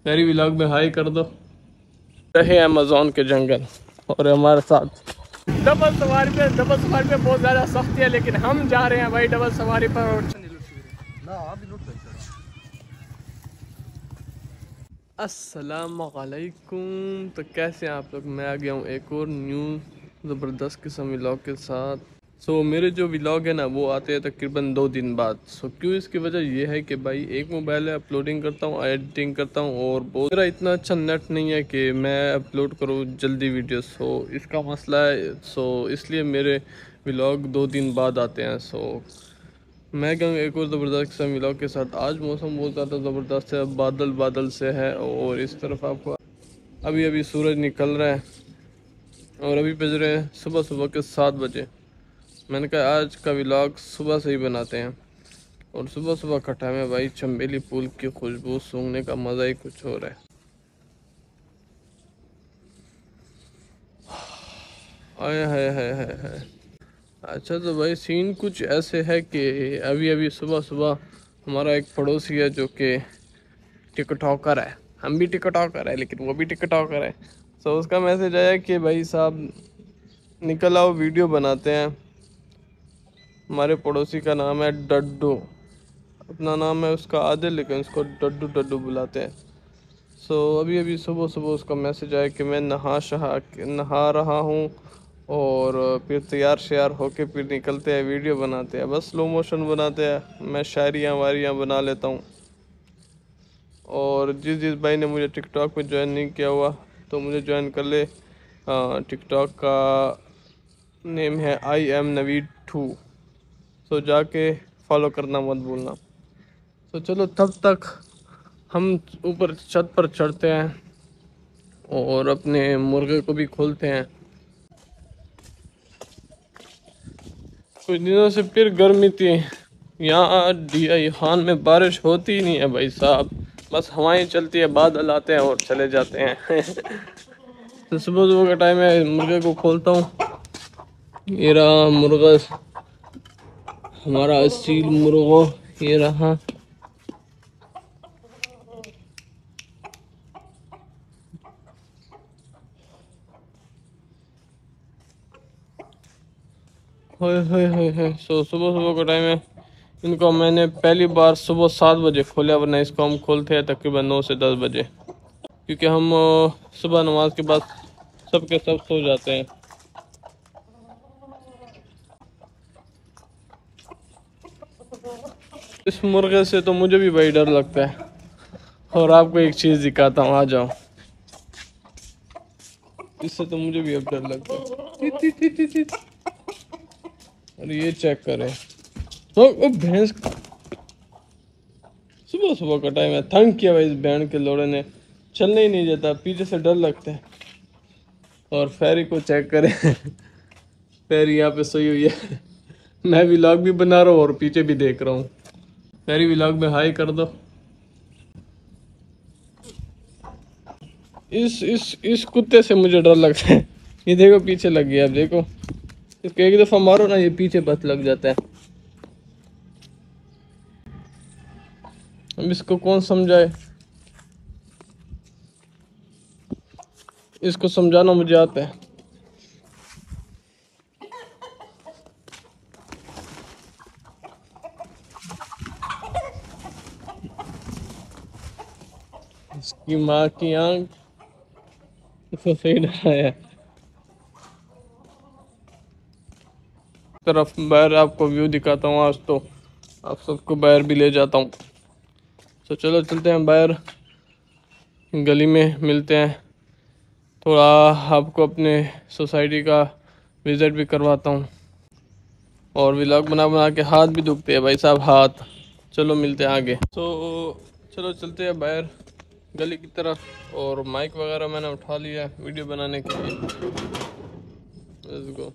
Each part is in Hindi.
मेरी व्लॉग में हाई कर दो। रहे अमेज़न के जंगल और हमारे साथ डबल सवारी पे बहुत ज़्यादा सख्ती है, लेकिन हम जा रहे हैं भाई डबल सवारी पर। और अस्सलामुअलैकुम, तो कैसे हैं आप लोग। मैं आ गया हूँ एक और न्यू ज़बरदस्त किस्म व्लॉग के साथ। मेरे जो व्लॉग है ना वो आते हैं तकरीबन 2 दिन बाद। क्यों, इसकी वजह ये है कि भाई एक मोबाइल है, अपलोडिंग करता हूँ, एडिटिंग करता हूँ, और बहुत मेरा इतना अच्छा नेट नहीं है कि मैं अपलोड करूँ जल्दी वीडियो। इसका मसला है। इसलिए मेरे व्लॉग 2 दिन बाद आते हैं। मैं कहूँ एक और ज़बरदस्त किस्म व्लॉग के साथ। आज मौसम बहुत ज़्यादा ज़बरदस्त है, बादल बादल से है, और इस तरफ आपको अभी अभी सूरज निकल रहा है और अभी बज रहे हैं सुबह सुबह के 7 बजे। मैंने कहा आज का व्लॉग सुबह से ही बनाते हैं। और सुबह सुबह खटा में भाई चमेली फूल की खुशबू सूंघने का मज़ा ही कुछ और है। आए हाय हाय हाय हाय। अच्छा, तो भाई सीन कुछ ऐसे है कि अभी अभी सुबह सुबह हमारा एक पड़ोसी है जो कि टिकटॉकर है। हम भी टिकटॉकर है, लेकिन वो भी टिकटॉकर है। उसका मैसेज आया कि भाई साहब निकल आओ, वीडियो बनाते हैं। हमारे पड़ोसी का नाम है डड्डू। अपना नाम है उसका आदिल, लेकिन उसको डड्डू डड्डू बुलाते हैं। अभी अभी सुबह सुबह उसका मैसेज आया कि मैं नहा रहा हूँ, और फिर तैयार श्यार होके फिर निकलते हैं, वीडियो बनाते हैं, बस स्लो मोशन बनाते हैं। मैं शायरियाँ वारियाँ बना लेता हूँ। और जिस जिस भाई ने मुझे टिकटॉक पे ज्वाइन नहीं किया हुआ तो मुझे ज्वाइन कर ले। टिकटॉक का नेम है IM Naveed 2। जाके फॉलो करना मत भूलना। चलो तब तक हम ऊपर छत पर चढ़ते हैं और अपने मुर्गे को भी खोलते हैं। कुछ दिनों से फिर गर्मी थी। यहाँ DI खान में बारिश होती ही नहीं है भाई साहब, बस हवाएं चलती है, बादल आते हैं और चले जाते हैं। तो सुबह सुबह का टाइम है, मुर्गे को खोलता हूँ। ये रहा मुर्गा, हमारा असील मुर्गा, ये रहा। सुबह सुबह का टाइम है। इनको मैंने पहली बार सुबह 7 बजे खोला, वरना इसको हम खोलते हैं तकरीबन 9 से 10 बजे, क्योंकि हम सुबह नमाज के बाद सब के सब सो जाते हैं। इस मुर्गे से तो मुझे भी भाई डर लगता है। और आपको एक चीज़ दिखाता हूँ, आ जाओ। इससे तो मुझे भी अब डर लगता है। और ये चेक करें, ओ भैंस, सुबह सुबह का टाइम है, तंग किया भाई इस बैंड के लोड़े ने, चलने ही नहीं देता, पीछे से डर लगता है। और फेरी को चेक करें। फेरी यहाँ पे सोई हुई है। मैं व्लॉग भी बना रहा हूँ और पीछे भी देख रहा हूँ। फेरी व्लॉग में हाई कर दो। इस कुत्ते से मुझे डर लगता है। ये देखो पीछे लग गया, अब देखो इसको एक दफा मारो ना, ये पीछे बस लग जाता है। अब इसको कौन समझाए, इसको समझाना मुझे आता है। इसकी माँ की आंख इसको सही डराया। तरफ बाहर आपको व्यू दिखाता हूँ, आज तो आप सबको बाहर भी ले जाता हूँ। चलो चलते हैं बाहर, गली में मिलते हैं। थोड़ा आपको अपने सोसाइटी का विज़िट भी करवाता हूँ। और व्लॉग बना बना के हाथ भी दुखते हैं भाई साहब, हाथ। चलो मिलते हैं आगे। चलो चलते हैं बाहर गली की तरफ। और माइक वगैरह मैंने उठा लिया है वीडियो बनाने के लिए। Let's go.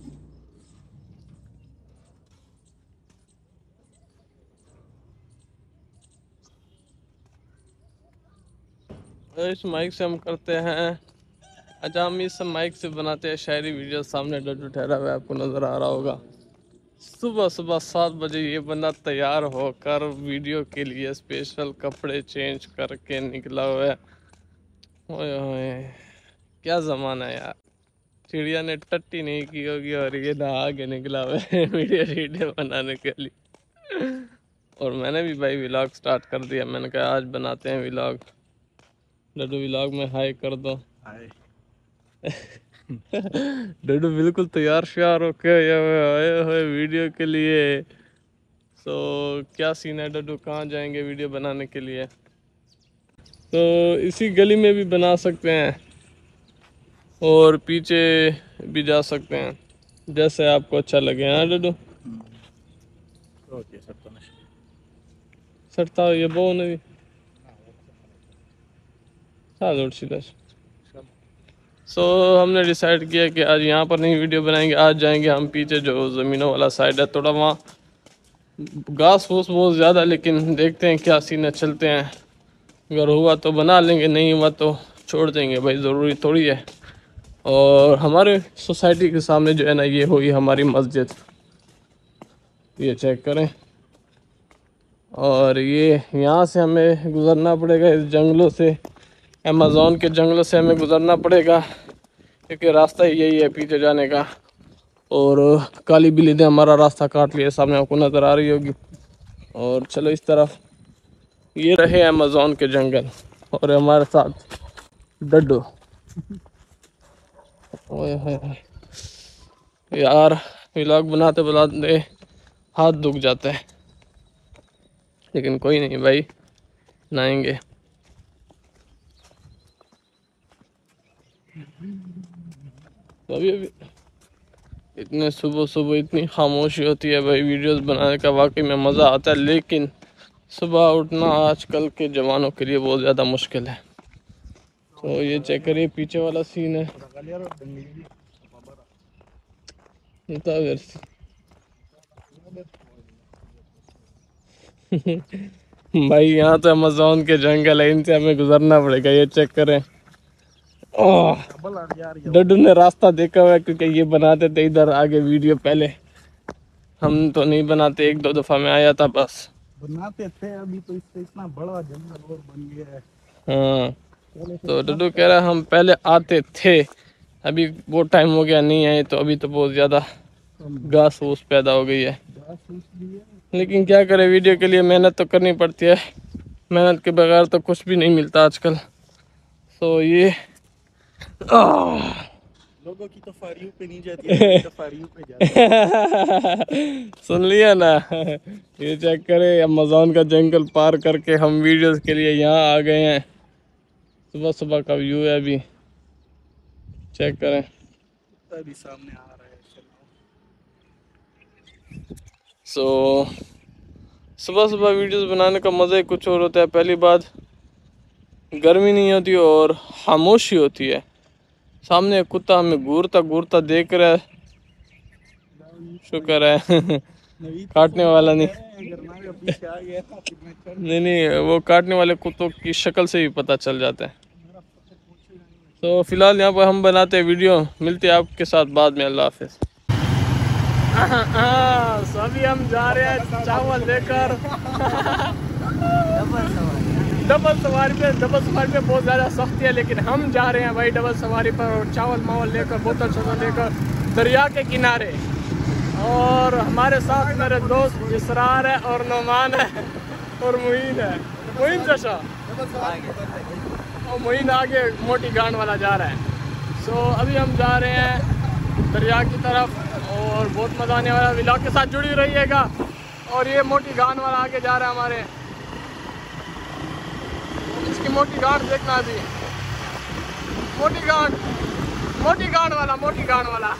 इस माइक से हम करते हैं, अच्छा हम इस माइक से बनाते हैं शायरी वीडियो। सामने डड्डू ठहरा हुआ है, आपको नज़र आ रहा होगा। सुबह सुबह 7 बजे ये बंदा तैयार होकर वीडियो के लिए स्पेशल कपड़े चेंज करके निकला हुआ है। ओए ओए, क्या ज़माना है यार। चिड़िया ने टट्टी नहीं की होगी और ये नहा के निकला हुआ है वीडियो बनाने के लिए। और मैंने भी भाई व्लॉग स्टार्ट कर दिया। मैंने कहा आज बनाते हैं व्लॉग। डड्डू व्लॉग में हाय कर दो। हाय। डड्डू बिल्कुल तैयार श्यार होके आए हुए वीडियो के लिए। सो क्या सीन है डड्डू, कहाँ जाएंगे वीडियो बनाने के लिए? तो इसी गली में भी बना सकते हैं और पीछे भी जा सकते हैं, जैसे आपको अच्छा लगे। हाँ डड्डू सटता ये बो नहीं सो हमने डिसाइड किया कि आज यहाँ पर नहीं वीडियो बनाएंगे, आज जाएंगे हम पीछे जो ज़मीनों वाला साइड है। थोड़ा वहाँ घास फूस बहुत ज़्यादा, लेकिन देखते हैं क्या सीन है, चलते हैं। अगर हुआ तो बना लेंगे, नहीं हुआ तो छोड़ देंगे भाई, ज़रूरी थोड़ी है। और हमारे सोसाइटी के सामने जो है ना, ये हुई हमारी मस्जिद, ये चेक करें। और ये यहाँ से हमें गुज़रना पड़ेगा इस जंगलों से, अमेज़न के जंगलों से हमें गुज़रना पड़ेगा, क्योंकि रास्ता ही यही है पीछे जाने का। और काली बिल्ली ने हमारा रास्ता काट लिया, सामने आपको नज़र आ रही होगी। और चलो इस तरफ, ये रहे अमेज़न के जंगल और हमारे साथ डड्डू। ओए होए यार, व्लॉग बनाते बनाते हाथ दुख जाता है, लेकिन कोई नहीं भाई, नहाएंगे। तो अभी इतने सुबह सुबह इतनी खामोशी होती है भाई, वीडियोस बनाने का वाकई में मज़ा आता है, लेकिन सुबह उठना आजकल के जवानों के लिए बहुत ज़्यादा मुश्किल है। तो ये चेक करिए पीछे वाला सीन है। भाई यहाँ तो अमेज़न के जंगल है, इनसे हमें गुजरना पड़ेगा। ये चेक करें, डड्डू ने रास्ता देखा हुआ है, क्योंकि ये बनाते थे इधर आगे वीडियो पहले। हम तो नहीं बनाते, एक दो दफा मैं आया था बस। बनाते थे, अभी तो इससे इतना बड़ा जंगल और बन गया है। हाँ, तो डड्डू कह रहा हम पहले आते थे, अभी वो टाइम हो गया नहीं आए, तो अभी तो बहुत ज़्यादा घास फूस पैदा हो गई है। लेकिन क्या करें, वीडियो के लिए मेहनत तो करनी पड़ती है, मेहनत के बगैर तो कुछ भी नहीं मिलता आजकल। तो ये लोगों की तो फारियों पे नहीं जाती है, तो फारियों पे जाती है। सुन लिया ना। ये चेक करें, अमेज़न का जंगल पार करके हम वीडियोस के लिए यहाँ आ गए हैं। सुबह सुबह का व्यू है, अभी चेक करें। अभी सामने आ रहा है। सो सुबह सुबह वीडियोस बनाने का मज़ा ही कुछ और होता है। पहली बात, गर्मी नहीं होती और खामोशी होती है। सामने कुत्ता हमें घूरता घूरता देख रहा है, शुक्र है काटने वाला नहीं। नहीं, वो काटने वाले कुत्तों की शक्ल से ही पता चल जाता है। तो फिलहाल यहाँ पर हम बनाते हैं वीडियो, मिलते हैं आपके साथ बाद में। अल्लाह हाफिज़। अभी हम जा रहे हैं चावल लेकर। डबल सवारी पे बहुत ज़्यादा सख्ती है, लेकिन हम जा रहे हैं भाई डबल सवारी पर, और चावल मावल लेकर, बोतल शोतल लेकर दरिया के किनारे। और हमारे साथ मेरे दोस्त इसरार है और नोमान है और मुइन है। मुइन जशा और मुइन आगे मोटी गांड वाला जा रहा है। सो अभी हम जा रहे हैं दरिया की तरफ और बहुत मज़ा आने वाला। व्लॉग के साथ जुड़ी रहिएगा। और ये मोटी गांड वाला आगे जा रहा है हमारे, इसकी मोटी गांड देखना जी, मोटी गांड वाला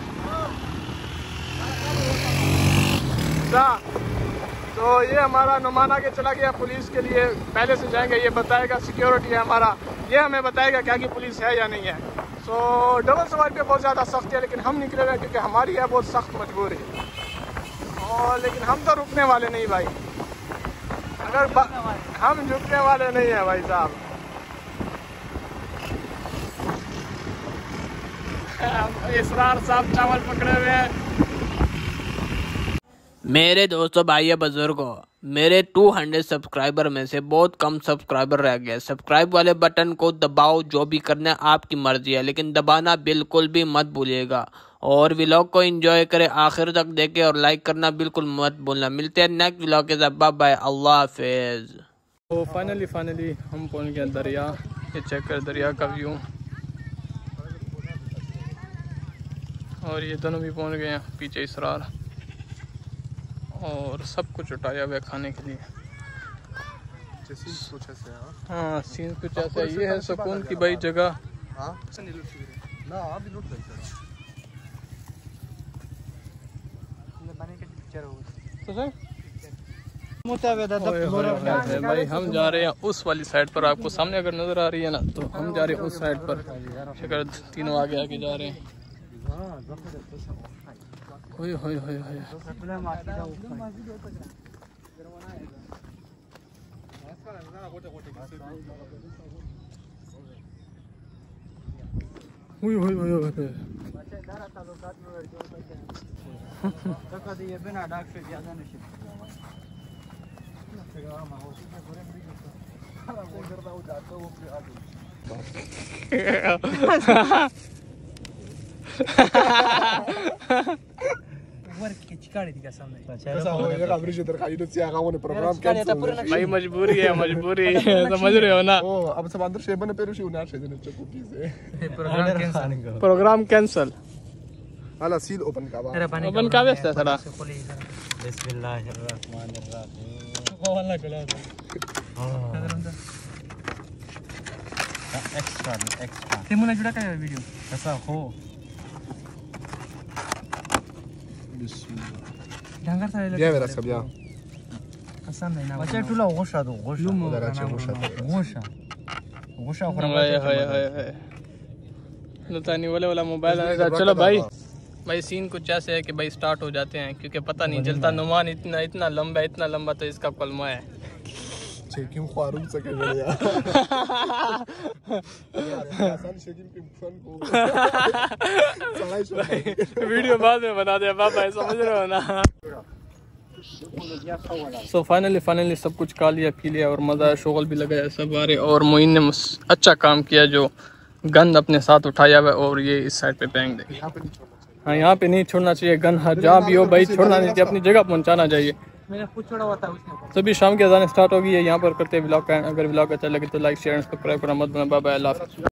तो ये हमारा नुमान आगे चला गया पुलिस के लिए, पहले से जाएंगे, ये बताएगा, सिक्योरिटी है हमारा, ये हमें बताएगा क्या कि पुलिस है या नहीं है। सो डबल सवारी पे बहुत ज़्यादा सख्त है, लेकिन हम निकले हुए क्योंकि हमारी है बहुत सख्त मजबूरी। और लेकिन हम तो रुकने वाले नहीं भाई, अगर हम झुकने वाले नहीं है भाई साहब। इसरार साहब चावल पकड़े हुए हैं। मेरे दोस्तों भाइयों बुजुर्गों, मेरे 200 सब्सक्राइबर में से बहुत कम सब्सक्राइबर रह गए। सब्सक्राइब वाले बटन को दबाओ, जो भी करना है आपकी मर्जी है, लेकिन दबाना बिल्कुल भी मत भूलिएगा। और व्लॉग को एंजॉय करें, आखिर तक देखें और लाइक करना बिल्कुल मत भूलना। मिलते हैं नेक्स्ट व्लॉग के साथ, बाय बाय, अल्लाह हाफिज। तो फाइनली हम पहुंच गए दरिया। ये चेक कर दरिया का व्यू, और ये दोनों भी पहुंच गए हैं पीछे इसरार, और सब कुछ उठाया हुआ है खाने के लिए। कुछ ऐसे है। हाँ सीन कुछ ऐसा है। ये है सुकून की भाई जगह। भाई हम जा रहे हैं उस वाली साइड पर, आपको सामने अगर नजर आ रही है ना, तो हम जा रहे हैं उस साइड पर। शिकर तीनों आगे आगे जा रहे हैं। होय होय होय होय। भाई मजबूरी है, मजबूरी समझ रहे हो ना। अब सब अंदर शेबन पे रुशी उनार से जने चकुकी से प्रोग्राम कैंसल। हाला सील ओपन का व्यस्त है थोड़ा। एक्स्ट्रा ते मुला जुड़ा काय वीडियो कसा हो ढंगर साले ये मेरा सब या कसा नाही ना बच्चा तुला गोशा दो गोशा हाय हाय हाय हाय लतानी वाला मोबाइल आने। चलो भाई सीन कुछ ऐसे है कि भाई स्टार्ट हो जाते हैं, क्योंकि पता नहीं चलता। नुमान इतना लंबा तो इसका कलमा है। चेकिंग ख्वारूम से कर लिया आसान शेकिंग के फन को वीडियो बाद में बना दे पापा, समझ रहे हो ना। सो फाइनली सब कुछ खा लिया पी लिया और मज़ा है, शोगल भी लगाया सब आ रहे। और मोइन ने अच्छा काम किया, जो गन अपने साथ उठाया हुआ है और ये इस साइड पे फेंक दे। हाँ यहाँ पे नहीं छोड़ना चाहिए गन, जहाँ भी हो भाई छोड़ना नहीं चाहिए, अपनी जगह पहुँचाना चाहिए। मैंने खुद छोड़ा हुआ था उसने। सभी शाम की अज़ान स्टार्ट होगी है यहाँ पर करते हैं व्लॉग का। अगर व्लॉग अच्छा लगे तो लाइक शेयर सब्सक्राइब करना मत भूलना। बाय बाय, अल्लाह हाफ़िज़।